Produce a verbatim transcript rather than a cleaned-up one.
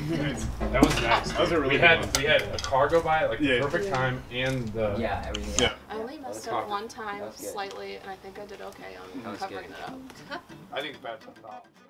Nice. That was nice. That was a really we good had one. we had a car go by at like Yeah. the perfect Yeah. time and the Yeah, everything. Yeah. I only messed up one time slightly, and I think I did okay on That was covering good. it up. I think it's bad.